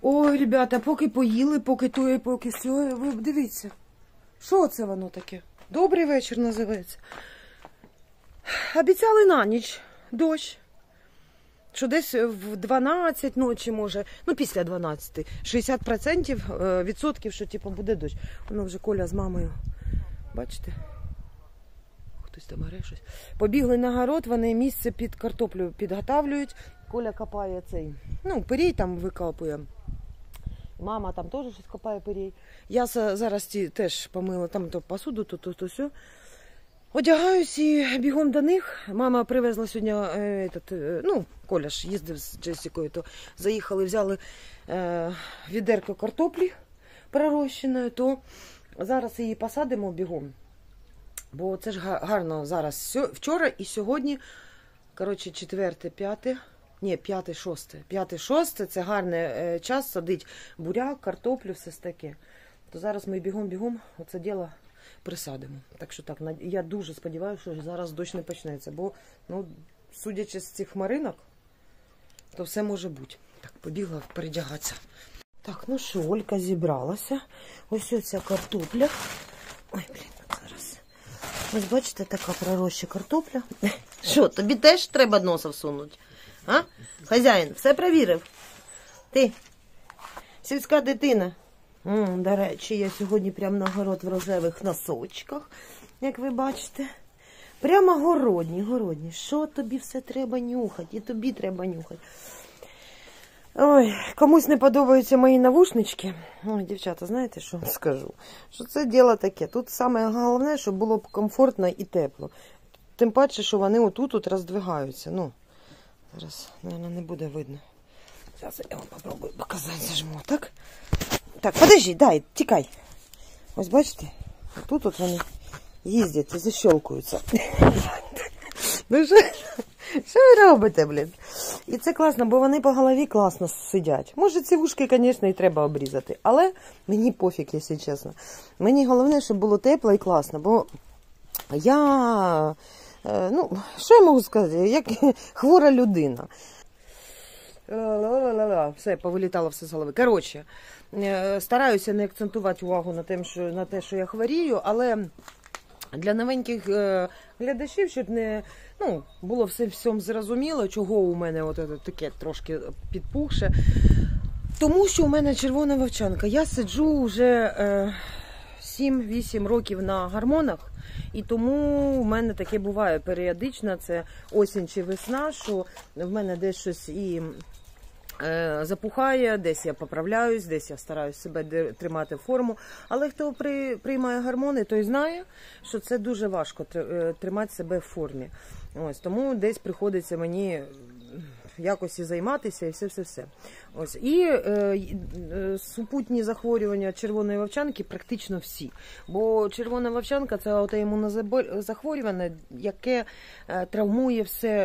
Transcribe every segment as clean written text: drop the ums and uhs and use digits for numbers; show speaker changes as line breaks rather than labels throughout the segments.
Ой, ребята, поки поїли, поки то і поки сьо, ви дивіться. Що це воно таке? Добрий вечір називається. Обіцяли на ніч дощ. Що десь в 12 ночі може, ну після 12, 60% відсотків, що типу буде дощ. Воно вже Коля з мамою, бачите? Хтось там грає щось. Побігли на город, вони місце під картоплю підготавлюють. Коля копає цей, ну, пирій там викопує. Мама там теж щось копає пирій. Я зараз теж помила там то посуду, то все. Одягаюсь і бігом до них. Мама привезла сьогодні, ну, Коля ж їздив з Джесікою, то заїхали, взяли відерко картоплі пророщеної, то зараз її посадимо бігом. Бо це ж гарно зараз. Вчора і сьогодні, коротше, 4, 5, ні, 5, 6. 5, 6 це гарний час садить буряк, картоплю, все таке. То зараз ми бігом оце діло присадимо. Так що так, я дуже сподіваюся, що зараз дощ не почнеться. Бо, ну, судячи з цих хмаринок, то все може бути. Так, побігла передягатися. Так, ну що, Олька зібралася. Ось оця картопля. Ой, блін, зараз. Ось бачите, така пророща картопля. Що, тобі теж треба носа всунути? А? Хазяїн, все перевірив? Ти, сільська дитина. До речі, я сьогодні прямо на город в рожевих носочках, як ви бачите. Прямо городні. Що тобі все треба нюхати? І тобі треба нюхати. Ой, комусь не подобаються мої навушнички. Ой, дівчата, знаєте, що скажу? Що це діло таке. Тут саме головне, щоб було б комфортно і тепло. Тим паче, що вони отут роздвигаються. Ну, зараз, мабуть, не буде видно. Зараз я вам попробую показати, зажму, так? Так, подожди, дай, тікай. Ось бачите, тут от вони їздять і защелкуються. Ну що ви робите, блін? І це класно, бо вони по голові класно сидять. Може, ці вушки, звісно, і треба обрізати, але мені пофіг, якщо чесно. Мені головне, щоб було тепло і класно, бо я, ну, що я можу сказати, як хвора людина. Все, повилітало все з голови. Коротше, стараюся не акцентувати увагу на те, що я хворію, але для новеньких глядачів, щоб не, ну, було всім зрозуміло, чого у мене от таке трошки підпухше. Тому що у мене червона вовчанка. Я сиджу вже 7-8 років на гормонах, і тому в мене таке буває періодично, це осінь чи весна, що в мене десь щось і запухає, десь я поправляюсь, десь я стараюсь себе тримати форму. Але хто приймає гормони, той знає, що це дуже важко тримати себе в формі. Ось, тому десь приходиться мені якось і займатися, і все. Ось. І супутні захворювання червоної вовчанки практично всі. Бо червона вовчанка – це аутоімунне захворювання, яке травмує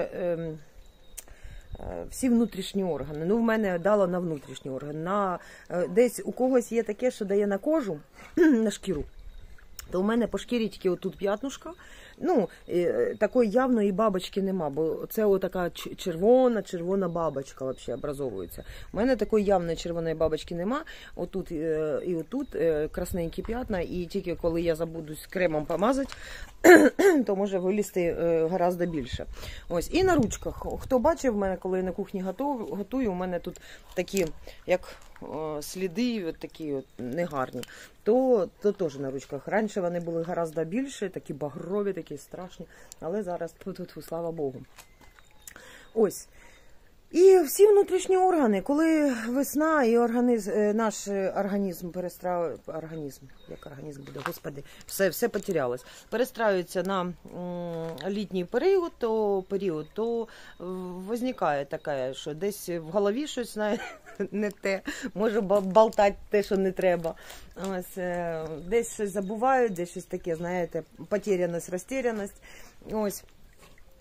всі внутрішні органи. Ну, в мене дало на внутрішні органи. Десь у когось є таке, що дає на кожу, на шкіру. То у мене по шкірі тільки отут п'ятнушка. Ну, такої явної бабочки нема, бо це отака червона бабочка взагалі образовується. У мене такої явної червоної бабочки нема. Отут і отут красненькі п'ятна, і тільки коли я забудусь кремом помазати, то може вилізти гораздо більше. Ось, і на ручках. Хто бачив в мене, коли я на кухні готую, у мене тут такі, як сліди, от такі от негарні, то теж на ручках. Раніше вони були гораздо більше, такі багрові, такі страшні, але зараз, слава Богу. Ось. І всі внутрішні органи, коли весна і наш організм як організм буде, господи, все потерялось. Перестраюється на літній період, то виникає таке, що десь в голові щось не те, може болтати те, що не треба. Ось, десь щось забувають, десь щось таке, знаєте, потеряність, розтеряність. Ось.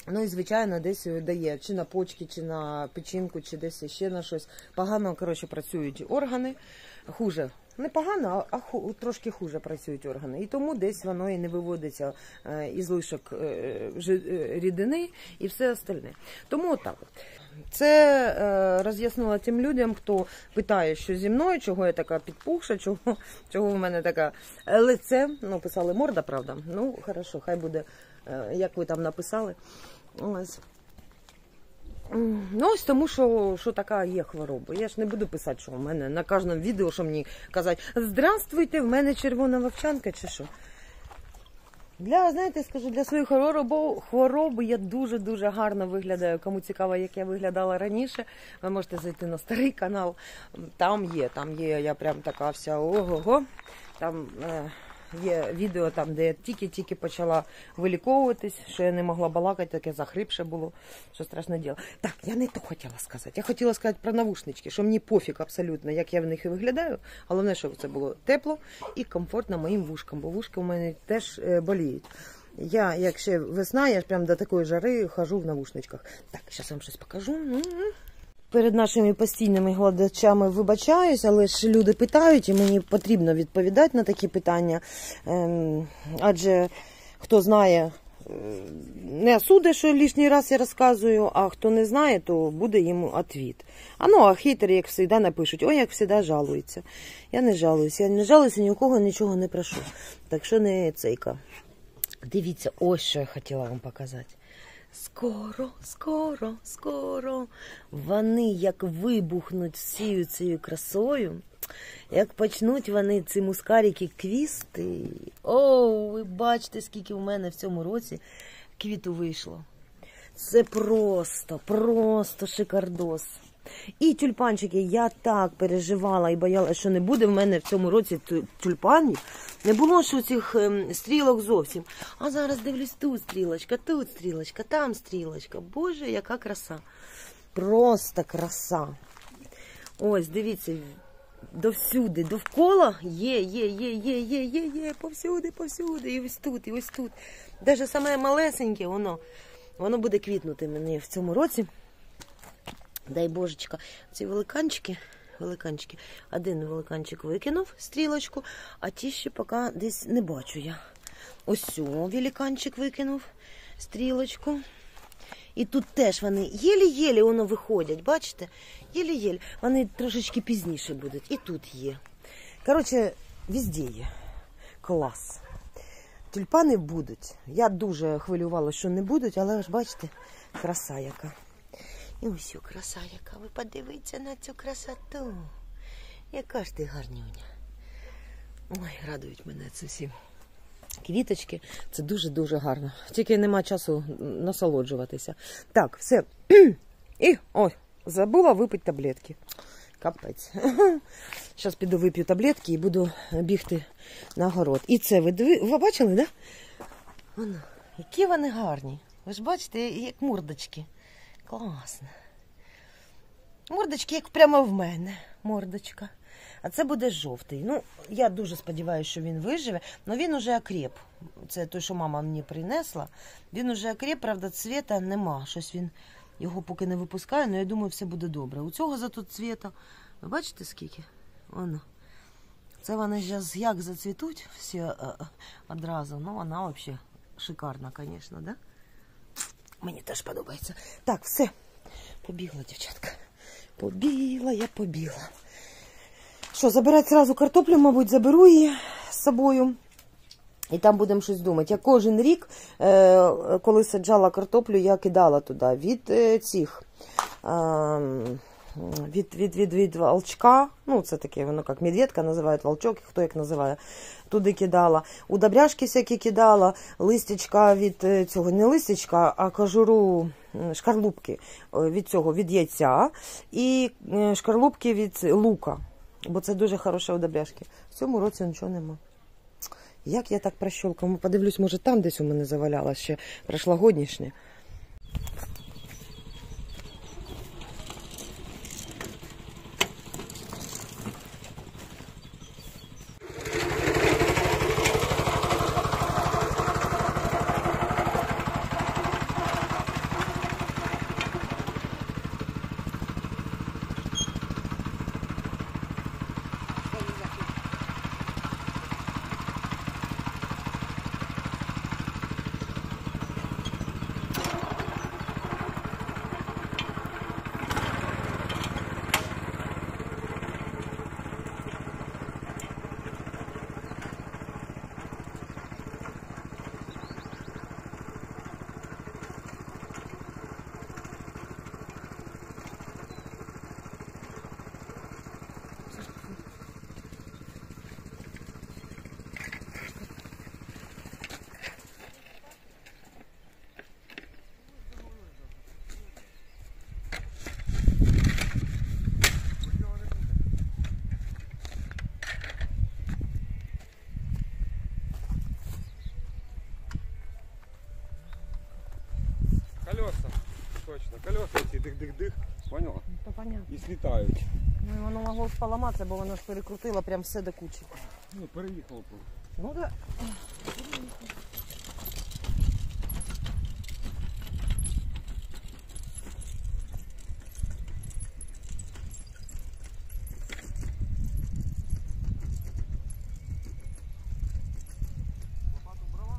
Ну і, звичайно, десь дає чи на почки, чи на печінку, чи десь ще на щось. Погано, коротше, працюють органи, хуже. Не погано, а трошки хуже працюють органи. І тому десь воно і не виводиться із лишок рідини і все остальне. Тому отак. Це роз'яснила тим людям, хто питає, що зі мною, чого я така підпухша, чого в мене таке лице. Ну, писали морда, правда. Ну, хорошо, хай буде, як ви там написали. Ось. Ну, ось тому, що така є хвороба. Я ж не буду писати, що в мене на кожному відео, що мені казати, здравствуйте, в мене червона вовчанка чи що. Знаєте, скажу, для своєї хвороби я дуже-дуже гарно виглядаю. Кому цікаво, як я виглядала раніше, ви можете зайти на старий канал. Там є, я прям така вся ого-го. Там є відео, там, де я тільки-тільки почала виліковуватись, що я не могла балакати, таке захрипше було, що страшне діло. Так, я не то хотіла сказати. Я хотіла сказати про навушнички, що мені пофіг абсолютно, як я в них і виглядаю. Головне, щоб це було тепло і комфортно моїм вушкам, бо вушки у мене теж боліють. Я, як ще весна, я прям до такої жари хожу в навушничках. Так, зараз вам щось покажу. Перед нашими постійними глядачами вибачаюсь, але ж люди питають, і мені потрібно відповідати на такі питання. Адже хто знає, не осудить, що лишній раз я розказую, а хто не знає, то буде йому відповідь. А хейтери, як завжди, напишуть, ой, як завжди, жалуються. Я не жалуюся, ні у кого нічого не прошу. Так що не цейка. Дивіться, ось що я хотіла вам показати. Скоро вони як вибухнуть всією цією красою, як почнуть вони ці мускарики квісти. О, ви бачите, скільки в мене в цьому році квіту вийшло. Це просто шикардос. І тюльпанчики, я так переживала і боялася, що не буде в мене в цьому році тюльпанів. Не було ж цих стрілок зовсім. А зараз дивлюсь, тут стрілочка, там стрілочка. Боже, яка краса. Просто краса. Ось, дивіться, довсюди, довкола є, повсюди, і ось тут. Даже саме малесеньке, воно буде квітнути мені в цьому році. Дай божечка, ці великанчики, один великанчик викинув стрілочку, а ті ще поки десь не бачу я. Ось цього великанчик викинув стрілочку. І тут теж вони єлі-єлі воно виходять, бачите? Єлі-єлі. Вони трошечки пізніше будуть. І тут є. Коротше, везде є. Клас. Тюльпани будуть. Я дуже хвилювалася, що не будуть, але ж бачите, краса яка. І ось краса яка. Ви подивіться на цю красоту. Яка ж ти гарнюня. Ой, радують мене це всі квіточки. Це дуже-дуже гарно. Тільки нема часу насолоджуватися. Так, все. І, ой, забула випити таблетки. Капець. Зараз піду вип'ю таблетки і буду бігти на город. І це ви бачили, да? Воно, які вони гарні. Ви ж бачите, як мордочки. Класно. Мордочки, як прямо в мене. Мордочка. А це буде жовтий. Ну, я дуже сподіваюся, що він виживе. Але він уже окреп. Це той, що мама мені принесла. Він уже окреп, правда, цвіта нема. Щось він його поки не випускає, але я думаю, все буде добре. У цього зато цвіта. Ви бачите, скільки? Воно. Це вони зараз як зацвітуть всі одразу. Ну, вона взагалі шикарна, звісно, да? Мені теж подобається. Так, все. Побігла, дівчатка. Побігла. Що, забирати одразу картоплю, мабуть, заберу її з собою. І там будемо щось думати. Я кожен рік, коли саджала картоплю, я кидала туди від волчка. Ну, це таке, воно як медведка називають, волчок, хто як називає. Туди кидала. Удобряшки всякі кидала, листячка від цього, не листячка, а кожуру, шкарлупки від яйця і шкарлупки від лука. Бо це дуже хороші удобряшки. В цьому році нічого нема. Як я так прощолкала? Подивлюсь, може там десь у мене завалялось ще прошлогоднішнє.
Точно. Колеса ці дих-дих-дих. Поняла?
То понятно.
І слітають.
Ну, і воно могло поламатися, бо воно ж перекрутило прям все до кучі.
Ну, переїхало просто.
Ну да.
Лопату брала?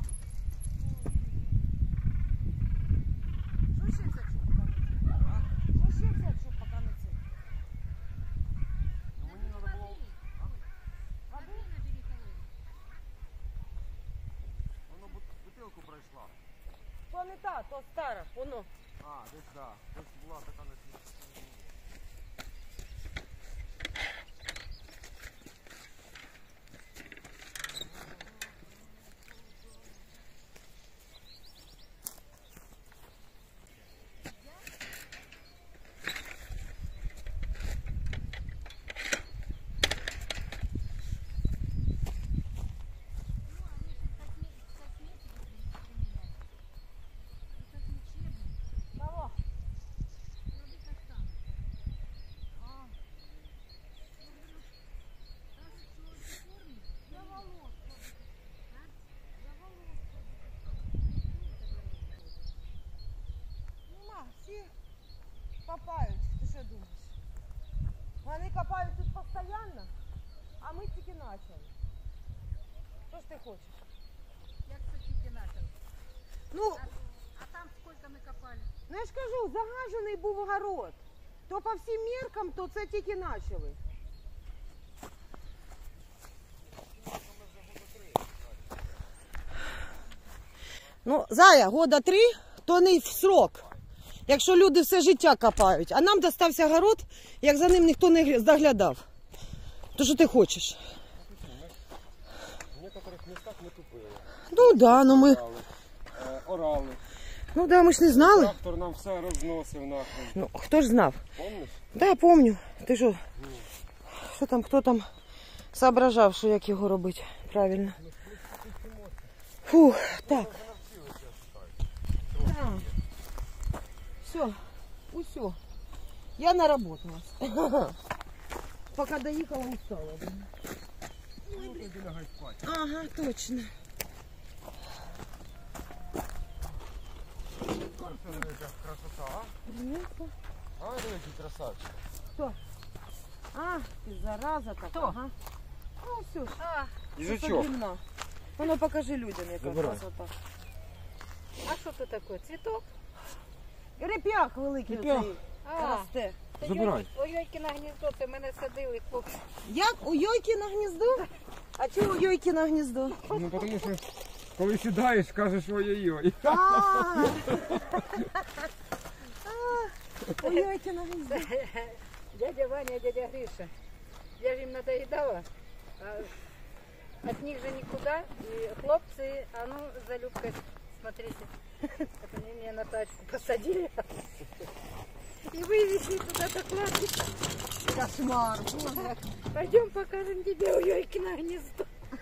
Що ще взяти, щоб поки не це?
Ну, мені треба було... Воно бутилку пройшла.
То не та, то стара, воно.
А, десь да. Десь була така на цій.
Кого? Нема, всі копають. Ти що думаєш? Вони копають тут постійно, а ми тільки почали. Що ж ти хочеш?
Як це тільки начав?
Ну,
А там скільки ми копали?
ну я ж кажу, загажений був огород. То по всім міркам, то це тільки почали. Ну, Зая, года 3, то не в срок. Якщо люди все життя копають. А нам достався город, як за ним ніхто не доглядав. То що ти хочеш?
В некоторих містах ми тупили.
Ну да, ну ми.
Орали.
Ну да, ми ж не знали.
Трактор нам все розносив нахрен.
Ну, хто ж знав?
Помниш?
Да, помню. Ти що? Що там, хто там соображав, що як його робити правильно? Фух, так. Да. Все, усё. Я наработалась. Пока доехала, устала.
Ну, тоді лягай спати.
Ага, точно.
Це яка красота,
Принесла.
а? А, який красавчик.
Кто? А, ты зараза так.
Кто?
Ага. Ну, все ж.
Їжачок.
А ну покажи людям, яка
Забирай.
красота.
А що це таке? Цвіток?
Реп'як великий
Реп'ях.
оцей
А,
росте.
це
Забирай.
Ой-ойки на гніздо, це мене садили хлопці.
Як у Йойки на гніздо? А чого у Йойки на гніздо?
Ну, тому що коли сідаєш, кажеш ой-ой-ой.
У Йойки на гніздо.
Дядя Ваня, дядя Гриша. Я ж їм надоїдала. А от них же никуда. И хлопцы, а ну, за Любкой, смотрите. Это они меня на тачку посадили. И вывезли туда-то кладбище.
Кошмар. Боже.
Пойдем покажем тебе у Йойкино гнездо.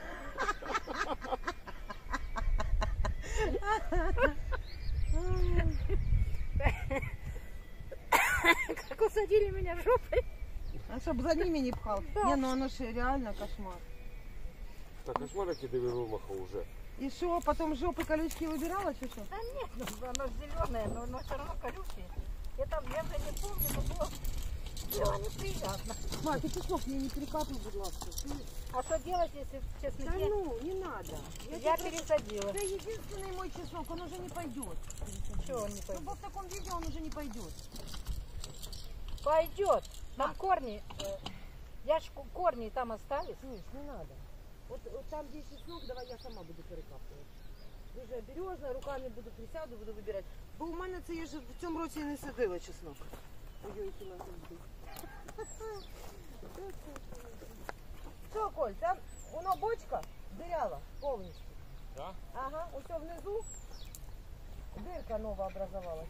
Как усадили меня жопой.
А щоб за ними не пхал. Не, ну оно же реально кошмар.
Так, кошмар, який диви вимахав уже.
И что, потом жопы колючки выбирала, что?
Да нет, ну, оно зеленое, но все равно колючее. Я уже не помню, но было неприятно.
Ма, ты чеснок мне не перекапывай, будь ласка.
А что делать, если в
Да
чесноке?
ну, не надо.
Я пересадила.
Это единственный мой чеснок, он уже не пойдет.
Чего он не
Ну,
пойдет?
в таком виде он уже не пойдет.
Пойдет. Там корни, я ж корни там остались.
Слышь, не надо. Вот там, где чеснок, давай я сама буду перекапывать. Дуже обережно, руками буду присяду, буду вибирати. Бо у мене це я ж в цьому році не садила чеснок. Ой, які на гнізді. Що, Коль, там воно бочка дыряла повністю.
Да?
Ага, ось внизу дирка нова образовалась.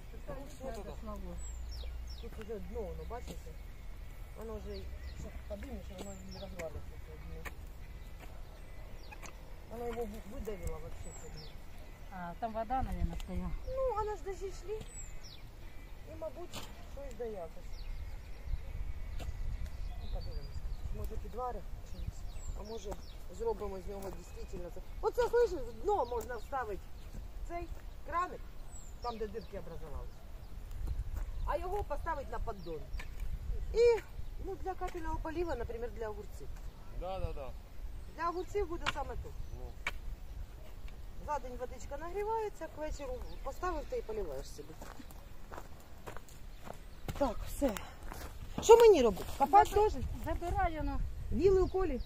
Тут вже дно, воно, бачите? Воно вже, що подимеш, воно не розвалиться. Оно его выдавило вообще.
А, там вода, наверное, стояла.
Ну, она ж дожди шли. И І, мабуть, щось да якось. Ну, подивимось. Може підваримо чимось, а може зробимо з нього дійсно це. Оце, слышиш, в дно можна вставити цей краник, там де дирки образувалися. А його поставити на поддон. І ну, для капельного полива, наприклад, для огурців.
Да.
Для огурців буде саме тут.
Ну.
За день водичка нагрівається, к вечору поставив та і поливаєш собі. Так, все. Що мені робити? Копати теж?
Забираю, ну,
Віли у Колі?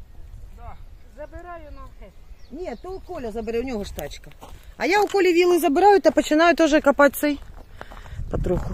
забираю, ну,
Ні, то у Коля забере, у нього ж тачка. А я у Колі віли забираю та починаю теж копати цей потроху.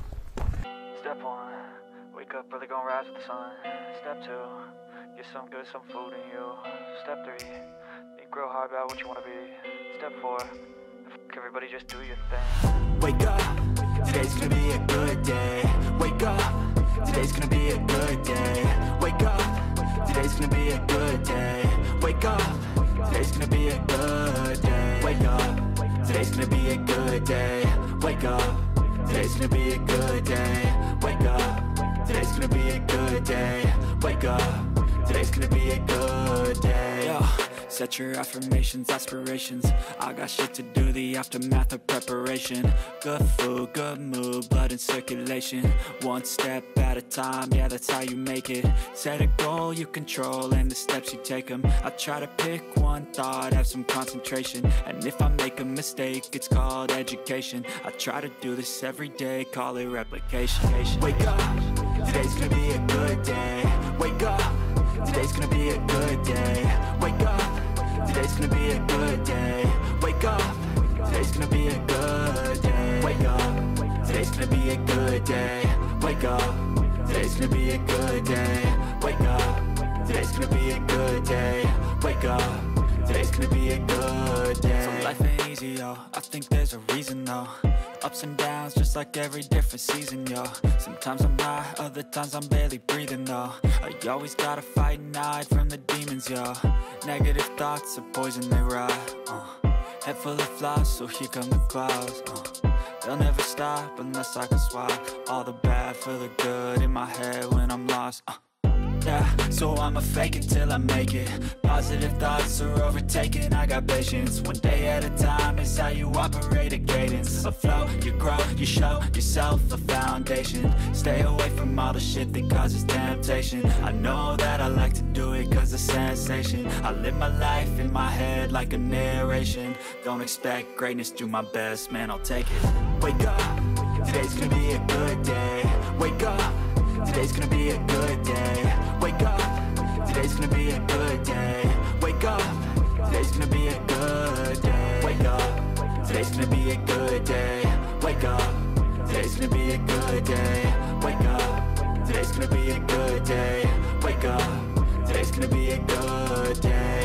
Step one, wake up early, gonna rise with the sun. Step two, get some good, some food in you. Step three, think real hard about what you wanna be. Step four, everybody just do your thing.
Wake up, today's gonna be a good day. Wake up, today's gonna be a good day. Wake up, today's gonna be a good day. Wake up, today's gonna be a good day. Wake up, today's gonna be a good day. Wake up, today's gonna be a good day. Wake up, today's gonna be a good day. Wake up, today's gonna be a good day. Yo. Set your affirmations, aspirations. I got shit to do, the aftermath of preparation. Good food, good mood, blood in circulation. One step at a time, yeah, that's how you make it. Set a goal you control and the steps you take them. I try to pick one thought, have some concentration. And if I make a mistake, it's called education. I try to do this every day, call it replication. Wake up, today's gonna be a good day. Wake up, today's gonna be a good day. Wake up, today's gonna be a good day. Wake up, today's gonna be a good day. Wake up, today's gonna be a good day. Wake up, today's gonna be a good day. Wake up, today's gonna be a good day. Wake up, today's gonna be a good day. So life ain't easy, yo. I think there's a reason, though. Ups and downs, just like every different season, yo. Sometimes I'm high, other times I'm barely breathing, though. You always gotta fight and hide from the demons, yo. Negative thoughts are poison, they rot. Head full of flies, so here come the clouds. They'll never stop unless I can swap all the bad for the good in my head when I'm lost. Yeah, so I'ma fake it till I make it. Positive thoughts are overtaken, I got patience. One day at a time is how you operate a cadence. A flow, you grow, you show yourself a foundation. Stay away from all the shit that causes temptation. I know that I like to do it cause it's sensation. I live my life in my head like a narration. Don't expect greatness, do my best, man, I'll take it. Wake up, today's gonna be a good day. Wake up, today's gonna be a good day. Wake up, today's gonna be a good day. Wake up, today's gonna be a good day. Wake up, today's gonna be a good day. Wake up, today's gonna be a good day. Wake up, today's gonna be a good day. Wake up, today's gonna be a good day.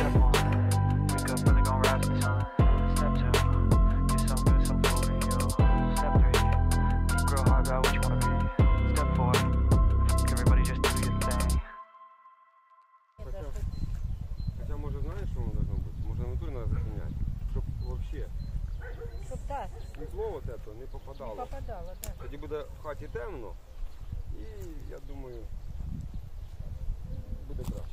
Wake up early, gonna rise with the sun. Step two, get some good, some food in you. Step three, think real hard about what you wanna be. Step four, everybody just do your thing.
Хотя, може, знаєш, що воно должно бути? Може, натурі треба захиняти, щоб взагалі
чтоб так,
світло от це не
не
попадало.
попадало, да.
Тоді буде в хаті темно і, я думаю, буде краще.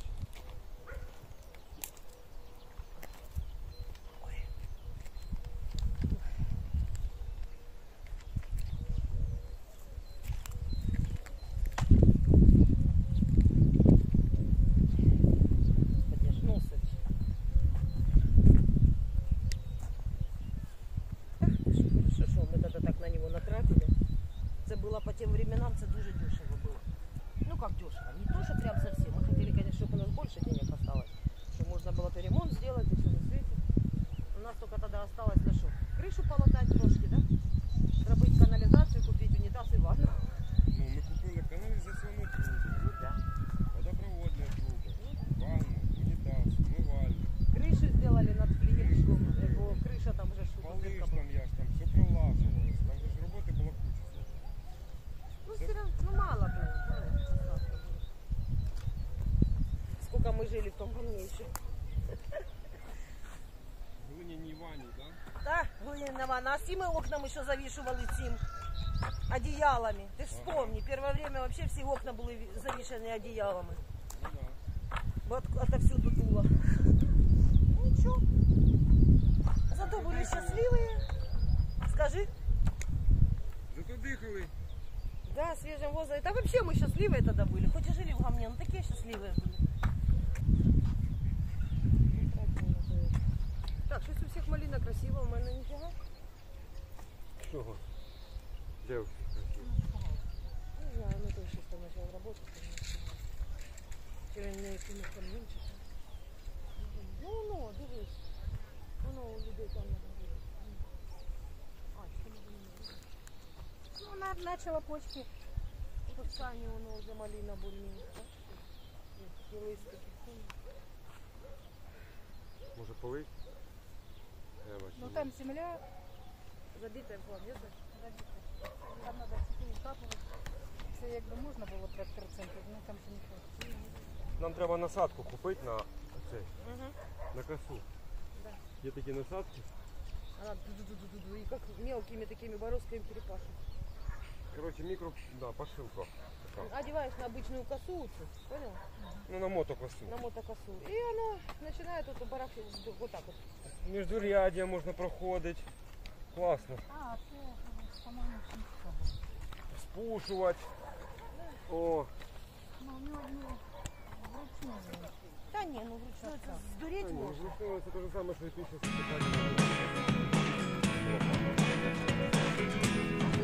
Що ми тоді так на нього натратили. Це було по тим временам, це дуже дешево було. Ну как дешево, не то, что прям совсем. Мы хотели, конечно, чтобы у нас больше денег осталось, чтобы можно было бы ремонт сделать и все на свете. У нас только тогда осталось на что? Крышу полатать трошки, да? Зробити канализацию, купить унитаз и ванну.
Ну, ми купили каналізаційну трубу, водопроводну трубу, ванну, унітаз, умивальник.
Крышу сделали над флигельчиком, бо крыша там уже что-то
Палиш
дырка
там,
была.
я ж там все пролажувалось, там же ж роботи було куча.
Ну, все равно, ну мало было. Сколько мы жили в том говне еще.
Глиняній ванні, так?
Так, глиняна ванна. А всі ми окнами що завішували цим одеялами. Ты ж вспомни, первое время вообще все окна были завешены одеялами. Вот отовсюду дуло. Ну ничего. Зато были счастливые. Скажи.
Зато дихали.
Да, свежим воздухом. Да вообще мы счастливые тогда были. Хоть и жили в говне, но такие счастливые были. Так, щось у всіх малина красива, у мене ніфіга.
Чого? Девушки.
Не знаю, ми теж щось там почали працювати. Чи він не якимось там менше. Ну, дивись. Воно у людей там на горі. А, що не було?
Ну, начала почки.
Тут Сані воно вже малина були. І листики.
Може полить? Я бачу.
Ну там земля
Забита в главі, так?
забита. Там треба тільки вкапувати. Це якби можна було 5%, ну там ще не хоче.
Нам треба насадку купити на цей,
Угу.
на косу.
Да.
Є такі насадки.
Она ду-ду-ду-ду-ду, и как мелкими такими бороздками перепашет.
Коротше, мікро, да, пошивка. Така.
Одеваешь на обычную косу, понял?
Ну, на мотокосу.
На мотокосу. И оно начинает вот барахтать вот так вот.
Міждуряддя можна проходити. Класно.
А, це, по-моєму, шмітка була.
Спушувати. О,
Ну, у нього вручну.
Да не, ну вручную это сдуреть
та ні,
можно.
ну, це те ж саме, що і ти зараз